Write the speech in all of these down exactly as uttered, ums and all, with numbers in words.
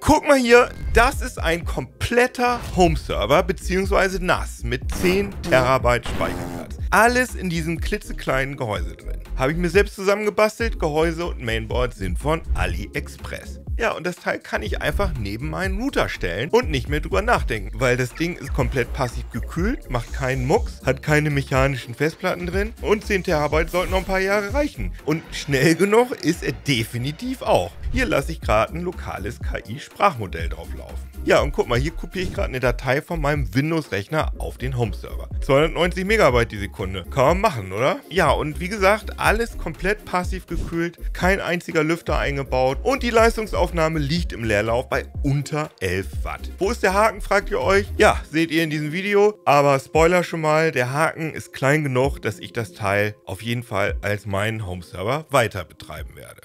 Guck mal hier, das ist ein kompletter Home-Server bzw. N A S mit zehn Terabyte Speicherplatz. Alles in diesem klitzekleinen Gehäuse drin. Habe ich mir selbst zusammengebastelt, Gehäuse und Mainboard sind von AliExpress. Ja, und das Teil kann ich einfach neben meinen Router stellen und nicht mehr drüber nachdenken, weil das Ding ist komplett passiv gekühlt, macht keinen Mucks, hat keine mechanischen Festplatten drin und zehn Terabyte sollten noch ein paar Jahre reichen. Und schnell genug ist er definitiv auch. Hier lasse ich gerade ein lokales K I-Sprachmodell drauf laufen. Ja, und guck mal, hier kopiere ich gerade eine Datei von meinem Windows-Rechner auf den Home-Server. zweihundertneunzig Megabyte die Sekunde. Kann man machen, oder? Ja, und wie gesagt, alles komplett passiv gekühlt, kein einziger Lüfter eingebaut und die Leistungsaufnahme liegt im Leerlauf bei unter elf Watt. Wo ist der Haken, fragt ihr euch? Ja, seht ihr in diesem Video, aber Spoiler schon mal, der Haken ist klein genug, dass ich das Teil auf jeden Fall als meinen Home-Server weiter betreiben werde.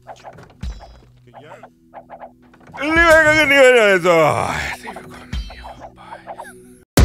Liebe Gäste, herzlich willkommen hier bei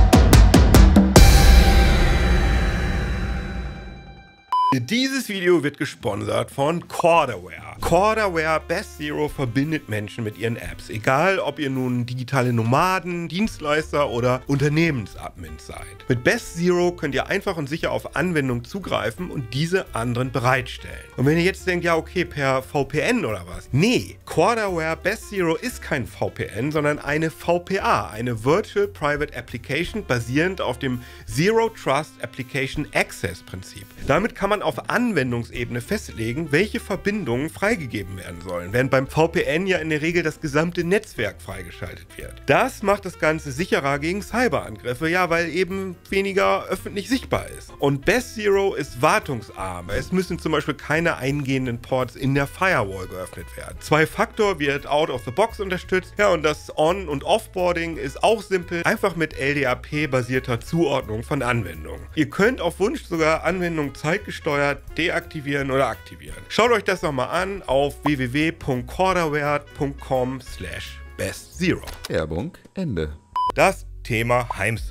Dieses Video wird gesponsert von Corderware. Corderware Best Zero verbindet Menschen mit ihren Apps. Egal, ob ihr nun digitale Nomaden, Dienstleister oder Unternehmensadmins seid. Mit Best Zero könnt ihr einfach und sicher auf Anwendungen zugreifen und diese anderen bereitstellen. Und wenn ihr jetzt denkt, ja okay, per V P N oder was? Nee, Corderware Best Zero ist kein V P N, sondern eine V P A, eine Virtual Private Application basierend auf dem Zero Trust Application Access Prinzip. Damit kann man auf Anwendungsebene festlegen, welche Verbindungen freigegeben werden sollen, während beim V P N ja in der Regel das gesamte Netzwerk freigeschaltet wird. Das macht das Ganze sicherer gegen Cyberangriffe, ja, weil eben weniger öffentlich sichtbar ist. Und Best Zero ist wartungsarm. Es müssen zum Beispiel keine eingehenden Ports in der Firewall geöffnet werden. Zwei-Faktor wird out of the box unterstützt, ja, und das On- und Offboarding ist auch simpel, einfach mit L D A P-basierter Zuordnung von Anwendungen. Ihr könnt auf Wunsch sogar Anwendungen zeitgesteuert deaktivieren oder aktivieren. Schaut euch das nochmal an auf w w w punkt corderware punkt com slash best zero. Werbung Ende. Das Thema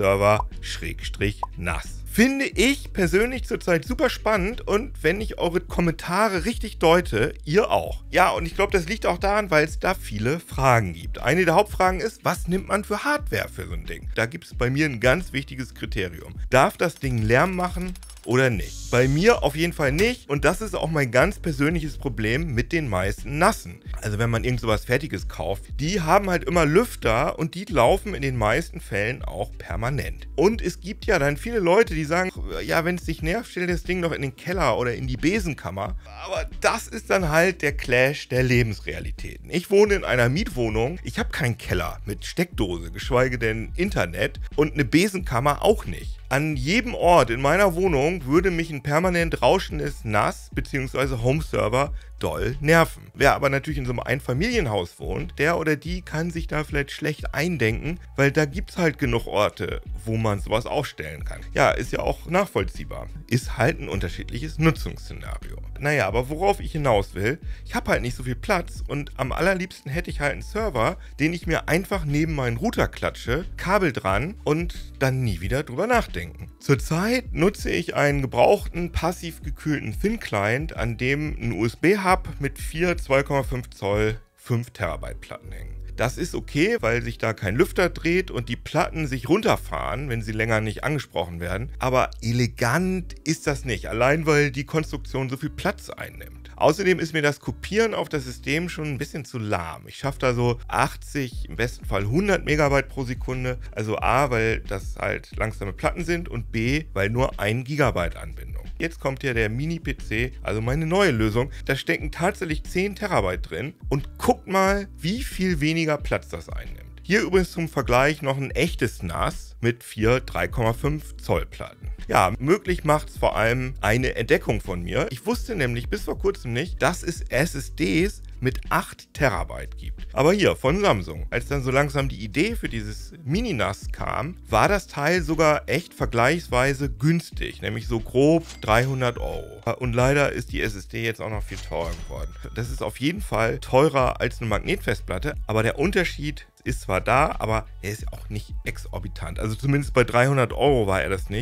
Heimserver-N A S. Finde ich persönlich zurzeit super spannend und wenn ich eure Kommentare richtig deute, ihr auch. Ja, und ich glaube, das liegt auch daran, weil es da viele Fragen gibt. Eine der Hauptfragen ist, was nimmt man für Hardware für so ein Ding? Da gibt es bei mir ein ganz wichtiges Kriterium. Darf das Ding Lärm machen oder nicht? Bei mir auf jeden Fall nicht und das ist auch mein ganz persönliches Problem mit den meisten Nassen. Also wenn man irgend sowas Fertiges kauft, die haben halt immer Lüfter und die laufen in den meisten Fällen auch permanent. Und es gibt ja dann viele Leute, die sagen, ja, wenn es dich nervt, stell das Ding noch in den Keller oder in die Besenkammer. Aber das ist dann halt der Clash der Lebensrealitäten. Ich wohne in einer Mietwohnung, ich habe keinen Keller mit Steckdose, geschweige denn Internet und eine Besenkammer auch nicht. An jedem Ort in meiner Wohnung würde mich ein permanent rauschendes N A S bzw. Home-Server doll nerven. Wer aber natürlich in so einem Einfamilienhaus wohnt, der oder die kann sich da vielleicht schlecht eindenken, weil da gibt es halt genug Orte, wo man sowas aufstellen kann. Ja, ist ja auch nachvollziehbar. Ist halt ein unterschiedliches Nutzungsszenario. Naja, aber worauf ich hinaus will, ich habe halt nicht so viel Platz und am allerliebsten hätte ich halt einen Server, den ich mir einfach neben meinen Router klatsche, Kabel dran und dann nie wieder drüber nachdenken. Zurzeit nutze ich einen gebrauchten, passiv gekühlten Thin-Client, an dem ein U S B-Hub mit vier zwei Komma fünf Zoll fünf Terabyte Platten hängen. Das ist okay, weil sich da kein Lüfter dreht und die Platten sich runterfahren, wenn sie länger nicht angesprochen werden. Aber elegant ist das nicht, allein weil die Konstruktion so viel Platz einnimmt. Außerdem ist mir das Kopieren auf das System schon ein bisschen zu lahm. Ich schaffe da so achtzig, im besten Fall hundert Megabyte pro Sekunde. Also A, weil das halt langsame Platten sind und B, weil nur ein Gigabyte Anbindung. Jetzt kommt ja der Mini-P C, also meine neue Lösung. Da stecken tatsächlich zehn Terabyte drin und guckt mal, wie viel weniger Platz das einnimmt. Hier übrigens zum Vergleich noch ein echtes N A S mit vier drei Komma fünf Zoll Platten. Ja, möglich macht es vor allem eine Entdeckung von mir. Ich wusste nämlich bis vor kurzem nicht, dass es S S Ds mit acht Terabyte gibt. Aber hier von Samsung, als dann so langsam die Idee für dieses Mini-N A S kam, war das Teil sogar echt vergleichsweise günstig, nämlich so grob dreihundert Euro. Und leider ist die S S D jetzt auch noch viel teurer geworden. Das ist auf jeden Fall teurer als eine Magnetfestplatte, aber der Unterschied ist zwar da, aber er ist auch nicht exorbitant. Also zumindest bei dreihundert Euro war er das nicht.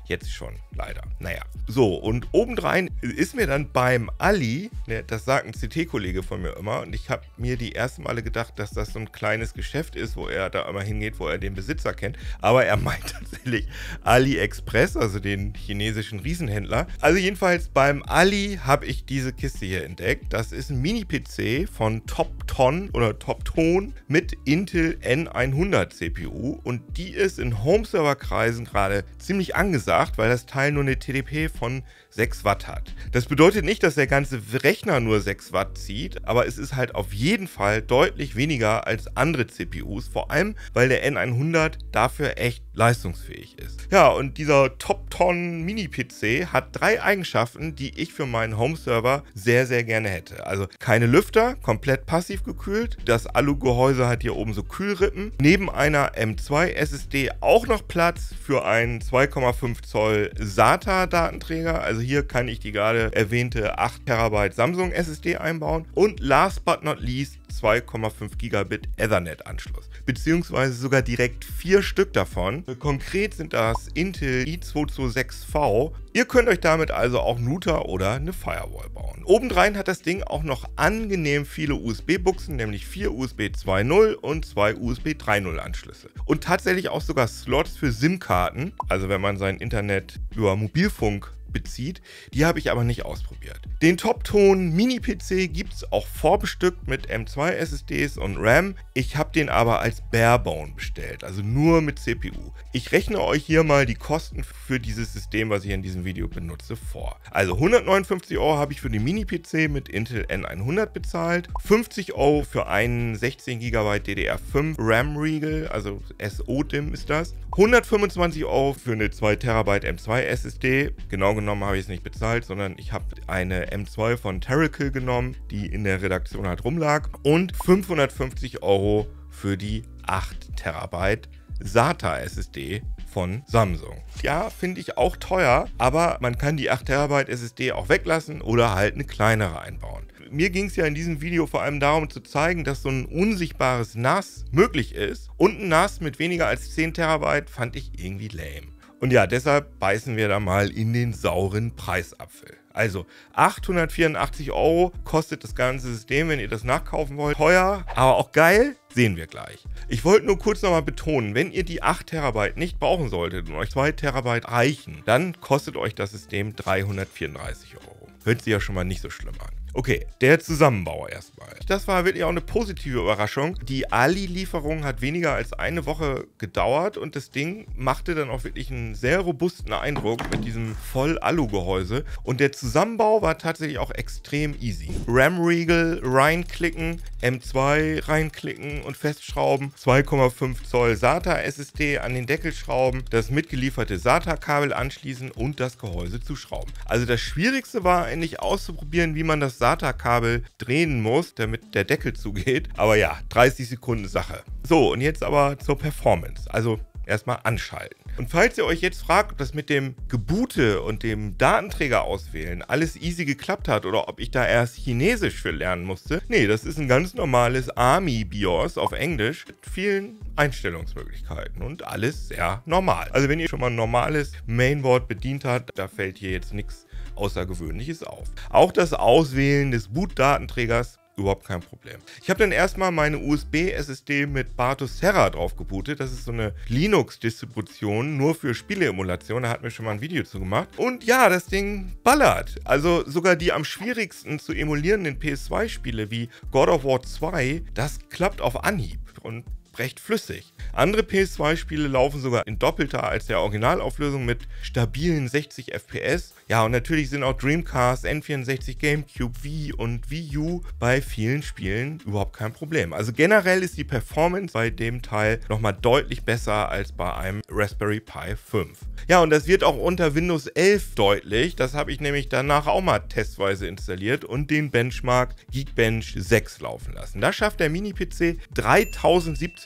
Jetzt schon, leider. Naja. So, und obendrein ist mir dann beim Ali, ne, das sagt ein C T-Kollege von mir immer, und ich habe mir die ersten Male gedacht, dass das so ein kleines Geschäft ist, wo er da immer hingeht, wo er den Besitzer kennt. Aber er meint tatsächlich AliExpress, also den chinesischen Riesenhändler. Also jedenfalls beim Ali habe ich diese Kiste hier entdeckt. Das ist ein Mini-P C von Topton oder Topton mit Intel N hundert C P U. Und die ist in Home-Server-Kreisen gerade ziemlich angesagt, weil das Teil nur eine T D P von sechs Watt hat. Das bedeutet nicht, dass der ganze Rechner nur sechs Watt zieht, aber es ist halt auf jeden Fall deutlich weniger als andere C P Us, vor allem, weil der N hundert dafür echt leistungsfähig ist. Ja, und dieser Topton Mini-P C hat drei Eigenschaften, die ich für meinen Home-Server sehr, sehr gerne hätte. Also keine Lüfter, komplett passiv gekühlt, das Alu-Gehäuse hat hier oben so Kühlrippen, neben einer M zwei S S D auch noch Platz für einen zwei Komma fünf Zoll SATA-Datenträger, also hier kann ich die gerade erwähnte acht Terabyte Samsung S S D einbauen und last but not least zwei Komma fünf Gigabit Ethernet-Anschluss, beziehungsweise sogar direkt vier Stück davon. Konkret sind das Intel i zwei zwei sechs V. Ihr könnt euch damit also auch einen Router oder eine Firewall bauen. Obendrein hat das Ding auch noch angenehm viele U S B-Buchsen, nämlich vier U S B zwei Punkt null und zwei U S B drei Punkt null Anschlüsse. Und tatsächlich auch sogar Slots für SIM-Karten, also wenn man sein Internet über Mobilfunk bezieht. Die habe ich aber nicht ausprobiert. Den Topton Mini-P C gibt es auch vorbestückt mit M zwei S S Ds und RAM. Ich habe den aber als Barebone bestellt, also nur mit C P U. Ich rechne euch hier mal die Kosten für dieses System, was ich in diesem Video benutze, vor. Also hundertneunundfünfzig Euro habe ich für den Mini-P C mit Intel N hundert bezahlt, fünfzig Euro für einen sechzehn Gigabyte D D R fünf RAM-Riegel, also S O D I M ist das, hundertfünfundzwanzig Euro für eine zwei Terabyte M zwei S S D, genau genommen habe ich es nicht bezahlt, sondern ich habe eine M zwei von Terracle genommen, die in der Redaktion halt rumlag, und fünfhundertfünfzig Euro für die acht Terabyte SATA S S D von Samsung. Ja, finde ich auch teuer, aber man kann die acht Terabyte S S D auch weglassen oder halt eine kleinere einbauen. Mir ging es ja in diesem Video vor allem darum zu zeigen, dass so ein unsichtbares N A S möglich ist, und ein N A S mit weniger als zehn Terabyte fand ich irgendwie lame. Und ja, deshalb beißen wir da mal in den sauren Preisapfel. Also achthundertvierundachtzig Euro kostet das ganze System, wenn ihr das nachkaufen wollt. Teuer, aber auch geil, sehen wir gleich. Ich wollte nur kurz nochmal betonen, wenn ihr die acht Terabyte nicht brauchen solltet und euch zwei Terabyte reichen, dann kostet euch das System dreihundertvierunddreißig Euro. Hört sich ja schon mal nicht so schlimm an. Okay, der Zusammenbau erstmal. Das war wirklich auch eine positive Überraschung. Die Ali-Lieferung hat weniger als eine Woche gedauert und das Ding machte dann auch wirklich einen sehr robusten Eindruck mit diesem Voll-Alu-Gehäuse. Und der Zusammenbau war tatsächlich auch extrem easy. RAM-Riegel reinklicken, M zwei reinklicken und festschrauben, zwei Komma fünf Zoll SATA S S D an den Deckel schrauben, das mitgelieferte SATA-Kabel anschließen und das Gehäuse zuschrauben. Also das Schwierigste war eigentlich auszuprobieren, wie man das SATA-Kabel drehen muss, damit der Deckel zugeht. Aber ja, dreißig Sekunden Sache. So, und jetzt aber zur Performance. Also erstmal anschalten. Und falls ihr euch jetzt fragt, ob das mit dem Geboote und dem Datenträger auswählen alles easy geklappt hat oder ob ich da erst Chinesisch für lernen musste, nee, das ist ein ganz normales Army BIOS auf Englisch mit vielen Einstellungsmöglichkeiten und alles sehr normal. Also wenn ihr schon mal ein normales Mainboard bedient habt, da fällt hier jetzt nichts Außergewöhnliches auf. Auch das Auswählen des Boot-Datenträgers überhaupt kein Problem. Ich habe dann erstmal meine U S B S S D mit Bartoserra drauf gebootet. Das ist so eine Linux-Distribution, nur für Spieleemulation. Da hat mir schon mal ein Video zu gemacht. Und ja, das Ding ballert. Also sogar die am schwierigsten zu emulierenden P S zwei Spiele wie God of War zwei, das klappt auf Anhieb und recht flüssig. Andere P S zwei Spiele laufen sogar in doppelter als der Originalauflösung mit stabilen sechzig F P S. Ja, und natürlich sind auch Dreamcast, N vierundsechzig, GameCube, Wii und Wii U bei vielen Spielen überhaupt kein Problem. Also generell ist die Performance bei dem Teil nochmal deutlich besser als bei einem Raspberry Pi fünf. Ja, und das wird auch unter Windows elf deutlich. Das habe ich nämlich danach auch mal testweise installiert und den Benchmark Geekbench sechs laufen lassen. Da schafft der Mini-P C dreitausendsiebzig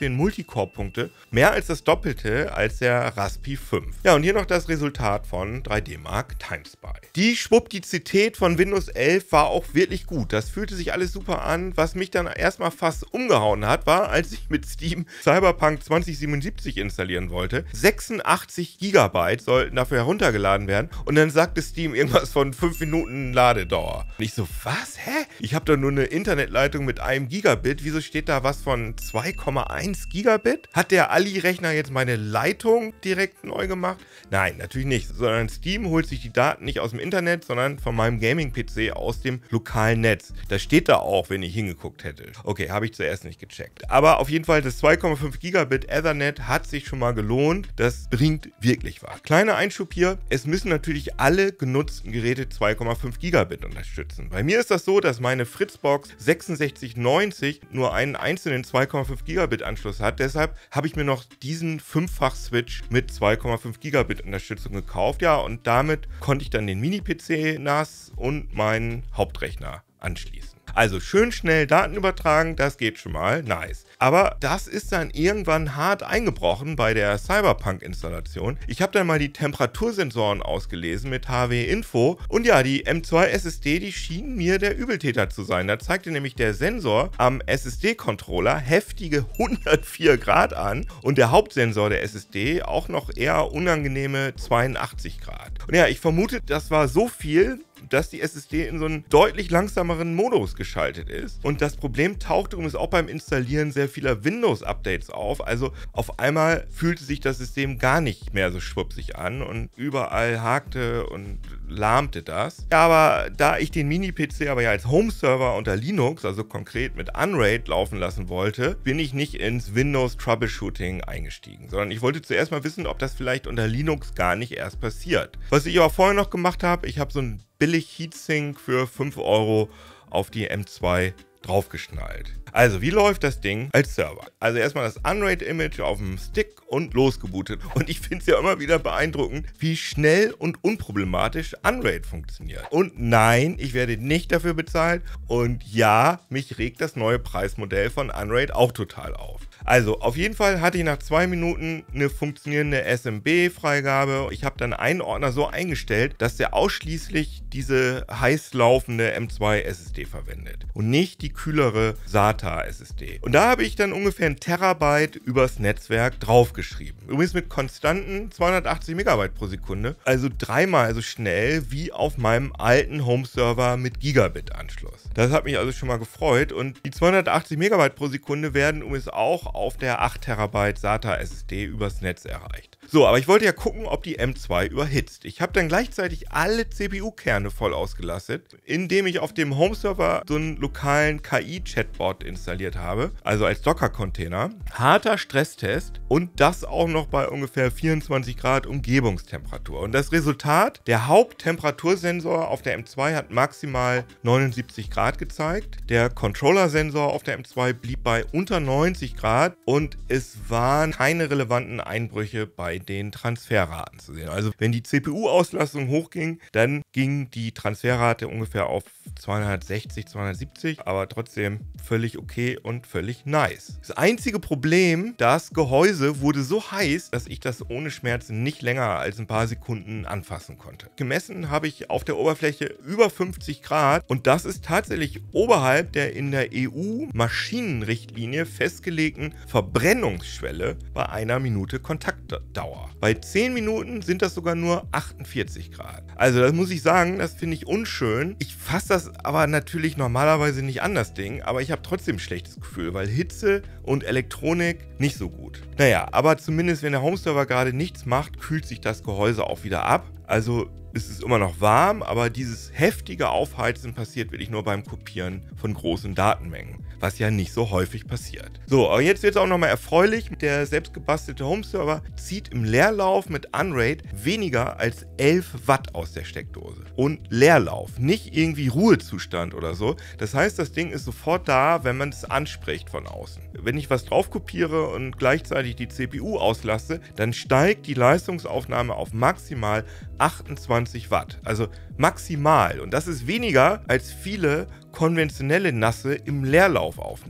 fünfzehn Multicore-Punkte, mehr als das Doppelte als der Raspi fünf. Ja, und hier noch das Resultat von drei D Mark Timespy. Die Schwuppdizität von Windows elf war auch wirklich gut. Das fühlte sich alles super an. Was mich dann erstmal fast umgehauen hat, war, als ich mit Steam Cyberpunk zwanzig siebenundsiebzig installieren wollte. sechsundachtzig Gigabyte sollten dafür heruntergeladen werden und dann sagte Steam irgendwas von fünf Minuten Ladedauer. Und ich so, was? Hä? Ich habe doch nur eine Internetleitung mit einem Gigabit. Wieso steht da was von zwei Komma eins Gigabit? Hat der Ali-Rechner jetzt meine Leitung direkt neu gemacht? Nein, natürlich nicht, sondern Steam holt sich die Daten nicht aus dem Internet, sondern von meinem Gaming-P C aus dem lokalen Netz. Das steht da auch, wenn ich hingeguckt hätte. Okay, habe ich zuerst nicht gecheckt. Aber auf jeden Fall, das zwei Komma fünf Gigabit Ethernet hat sich schon mal gelohnt. Das bringt wirklich was. Kleiner Einschub hier, es müssen natürlich alle genutzten Geräte zwei Komma fünf Gigabit unterstützen. Bei mir ist das so, dass meine Fritzbox sechsundsechzig neunzig nur einen einzelnen zwei Komma fünf Gigabit Anschluss hat. Deshalb habe ich mir noch diesen Fünffach-Switch mit zwei Komma fünf Gigabit Unterstützung gekauft. Ja, und damit konnte ich dann den Mini-P C N A S und meinen Hauptrechner anschließen. Also schön schnell Daten übertragen, das geht schon mal, nice. Aber das ist dann irgendwann hart eingebrochen bei der Cyberpunk-Installation. Ich habe dann mal die Temperatursensoren ausgelesen mit H W Info und ja, die M zwei S S D, die schien mir der Übeltäter zu sein. Da zeigte nämlich der Sensor am S S D-Controller heftige hundertvier Grad an und der Hauptsensor der S S D auch noch eher unangenehme zweiundachtzig Grad. Und ja, ich vermute, das war so viel, dass die S S D in so einen deutlich langsameren Modus geschaltet ist. Und das Problem tauchte übrigens auch beim Installieren sehr vieler Windows-Updates auf. Also auf einmal fühlte sich das System gar nicht mehr so schwuppsig an und überall hakte und lahmte das. Ja, aber da ich den Mini-P C aber ja als Home-Server unter Linux, also konkret mit Unraid, laufen lassen wollte, bin ich nicht ins Windows-Troubleshooting eingestiegen, sondern ich wollte zuerst mal wissen, ob das vielleicht unter Linux gar nicht erst passiert. Was ich aber vorher noch gemacht habe, ich habe so ein billig Heatsink für fünf Euro auf die M zwei draufgeschnallt. Also, wie läuft das Ding als Server? Also erstmal das Unraid-Image auf dem Stick und losgebootet. Und ich finde es ja immer wieder beeindruckend, wie schnell und unproblematisch Unraid funktioniert. Und nein, ich werde nicht dafür bezahlt. Und ja, mich regt das neue Preismodell von Unraid auch total auf. Also, auf jeden Fall hatte ich nach zwei Minuten eine funktionierende S M B-Freigabe. Ich habe dann einen Ordner so eingestellt, dass der ausschließlich diese heiß laufende M zwei S S D verwendet und nicht die kühlere SATA S S D. Und da habe ich dann ungefähr ein Terabyte übers Netzwerk draufgeschrieben. Übrigens mit konstanten zweihundertachtzig Megabyte pro Sekunde, also dreimal so schnell wie auf meinem alten Home-Server mit Gigabit-Anschluss. Das hat mich also schon mal gefreut und die zweihundertachtzig Megabyte pro Sekunde werden übrigens auch auf der acht Terabyte SATA S S D übers Netz erreicht. So, aber ich wollte ja gucken, ob die M zwei überhitzt. Ich habe dann gleichzeitig alle C P U-Kerne voll ausgelastet, indem ich auf dem Home-Server so einen lokalen K I-Chatbot installiert habe, also als Docker-Container. Harter Stresstest und das auch noch bei ungefähr vierundzwanzig Grad Umgebungstemperatur. Und das Resultat, der Haupttemperatursensor auf der M zwei hat maximal neunundsiebzig Grad gezeigt. Der Controller-Sensor auf der M zwei blieb bei unter neunzig Grad und es waren keine relevanten Einbrüche bei den Transferraten zu sehen. Also wenn die C P U-Auslastung hochging, dann ging die Transferrate ungefähr auf zweihundertsechzig, zweihundertsiebzig, aber trotzdem völlig okay und völlig nice. Das einzige Problem, das Gehäuse wurde so heiß, dass ich das ohne Schmerzen nicht länger als ein paar Sekunden anfassen konnte. Gemessen habe ich auf der Oberfläche über fünfzig Grad und das ist tatsächlich oberhalb der in der E U-Maschinenrichtlinie festgelegten Verbrennungsschwelle bei einer Minute Kontaktdauer. Bei zehn Minuten sind das sogar nur achtundvierzig Grad. Also das muss ich sagen, das finde ich unschön. Ich fasse das aber natürlich normalerweise nicht an, das Ding, aber ich habe trotzdem ein schlechtes Gefühl, weil Hitze und Elektronik nicht so gut. Naja, aber zumindest wenn der Home-Server gerade nichts macht, kühlt sich das Gehäuse auch wieder ab. Also es ist immer noch warm, aber dieses heftige Aufheizen passiert wirklich nur beim Kopieren von großen Datenmengen, was ja nicht so häufig passiert. So, aber jetzt wird es auch nochmal erfreulich. Der selbstgebastelte Home-Server zieht im Leerlauf mit Unraid weniger als elf Watt aus der Steckdose. Und Leerlauf, nicht irgendwie Ruhezustand oder so. Das heißt, das Ding ist sofort da, wenn man es anspricht von außen. Wenn ich was drauf kopiere und gleichzeitig die C P U auslasse, dann steigt die Leistungsaufnahme auf maximal achtundzwanzig Watt. Also maximal. Und das ist weniger als viele konventionelle Nasse im Leerlauf aufnehmen.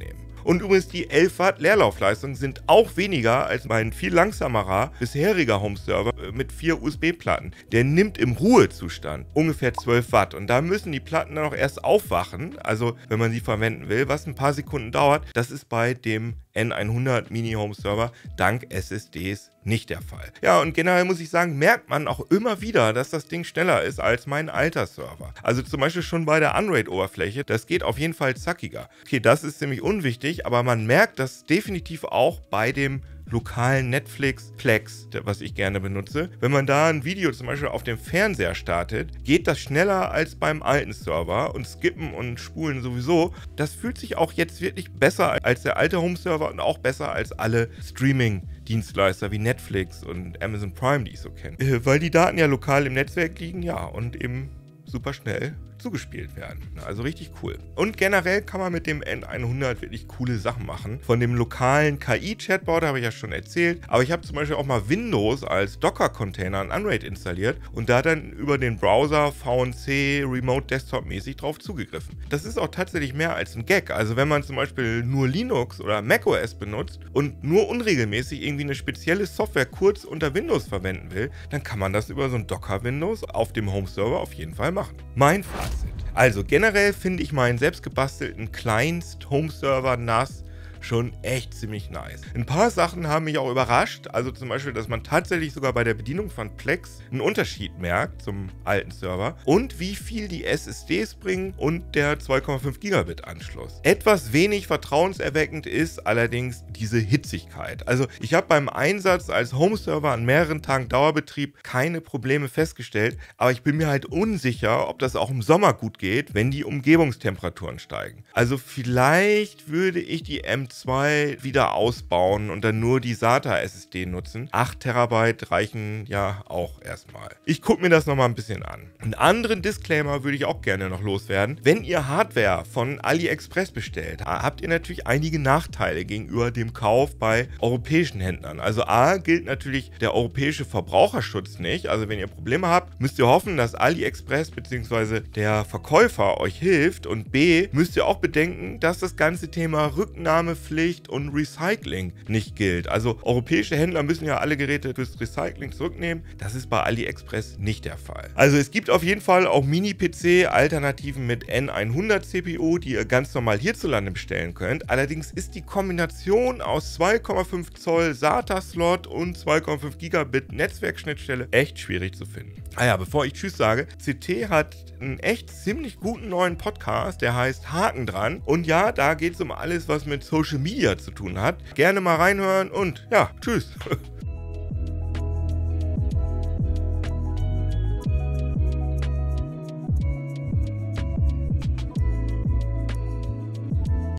Und übrigens die elf Watt Leerlaufleistung sind auch weniger als mein viel langsamerer bisheriger Home-Server mit vier U S B-Platten. Der nimmt im Ruhezustand ungefähr zwölf Watt und da müssen die Platten dann auch erst aufwachen, also wenn man sie verwenden will, was ein paar Sekunden dauert. Das ist bei dem N hundert Mini Home Server dank S S Ds nicht der Fall. Ja, und generell muss ich sagen, merkt man auch immer wieder, dass das Ding schneller ist als mein alter Server. Also zum Beispiel schon bei der Unraid-Oberfläche, das geht auf jeden Fall zackiger. Okay, das ist ziemlich unwichtig, aber man merkt das definitiv auch bei dem lokalen Netflix Plex, was ich gerne benutze. Wenn man da ein Video zum Beispiel auf dem Fernseher startet, geht das schneller als beim alten Server und skippen und spulen sowieso. Das fühlt sich auch jetzt wirklich besser als der alte Home-Server und auch besser als alle Streaming-Dienstleister wie Netflix und Amazon Prime, die ich so kenne. Äh, weil die Daten ja lokal im Netzwerk liegen, ja, und eben super schnell zugespielt werden. Also richtig cool. Und generell kann man mit dem N hundert wirklich coole Sachen machen. Von dem lokalen K I-Chatbot habe ich ja schon erzählt, aber ich habe zum Beispiel auch mal Windows als Docker-Container in Unraid installiert und da dann über den Browser V N C Remote Desktop mäßig drauf zugegriffen. Das ist auch tatsächlich mehr als ein Gag. Also wenn man zum Beispiel nur Linux oder macOS benutzt und nur unregelmäßig irgendwie eine spezielle Software kurz unter Windows verwenden will, dann kann man das über so ein Docker-Windows auf dem Home-Server auf jeden Fall machen. Mein Fazit. Also generell finde ich meinen selbstgebastelten Kleinst-Home-Server N A S schon echt ziemlich nice. Ein paar Sachen haben mich auch überrascht, also zum Beispiel, dass man tatsächlich sogar bei der Bedienung von Plex einen Unterschied merkt zum alten Server und wie viel die S S Ds bringen und der zwei Komma fünf Gigabit Anschluss. Etwas wenig vertrauenserweckend ist allerdings diese Hitzigkeit. Also ich habe beim Einsatz als Home-Server an mehreren Tagen Dauerbetrieb keine Probleme festgestellt, aber ich bin mir halt unsicher, ob das auch im Sommer gut geht, wenn die Umgebungstemperaturen steigen. Also vielleicht würde ich die M zwei wieder ausbauen und dann nur die SATA S S D nutzen. acht Terabyte reichen ja auch erstmal. Ich gucke mir das nochmal ein bisschen an. Einen anderen Disclaimer würde ich auch gerne noch loswerden. Wenn ihr Hardware von AliExpress bestellt, habt ihr natürlich einige Nachteile gegenüber dem Kauf bei europäischen Händlern. Also A, gilt natürlich der europäische Verbraucherschutz nicht. Also wenn ihr Probleme habt, müsst ihr hoffen, dass AliExpress bzw. der Verkäufer euch hilft und B, müsst ihr auch bedenken, dass das ganze Thema Rücknahme Pflicht und Recycling nicht gilt. Also europäische Händler müssen ja alle Geräte fürs Recycling zurücknehmen. Das ist bei AliExpress nicht der Fall. Also es gibt auf jeden Fall auch Mini-P C-Alternativen mit N hundert C P U, die ihr ganz normal hierzulande bestellen könnt. Allerdings ist die Kombination aus zwei Komma fünf Zoll SATA-Slot und zwei Komma fünf Gigabit Netzwerkschnittstelle echt schwierig zu finden. Ah ja, bevor ich Tschüss sage, C T hat einen echt ziemlich guten neuen Podcast, der heißt Haken dran. Und ja, da geht es um alles, was mit Social Media zu tun hat. Gerne mal reinhören und ja, tschüss.